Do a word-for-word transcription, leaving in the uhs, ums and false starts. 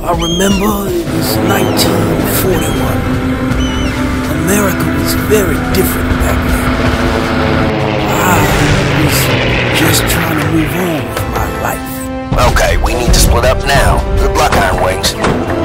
I remember it was nineteen forty-one. America was very different back then. I was just trying to move on with my life. Okay, we need to split up now. Good luck, Iron Wings.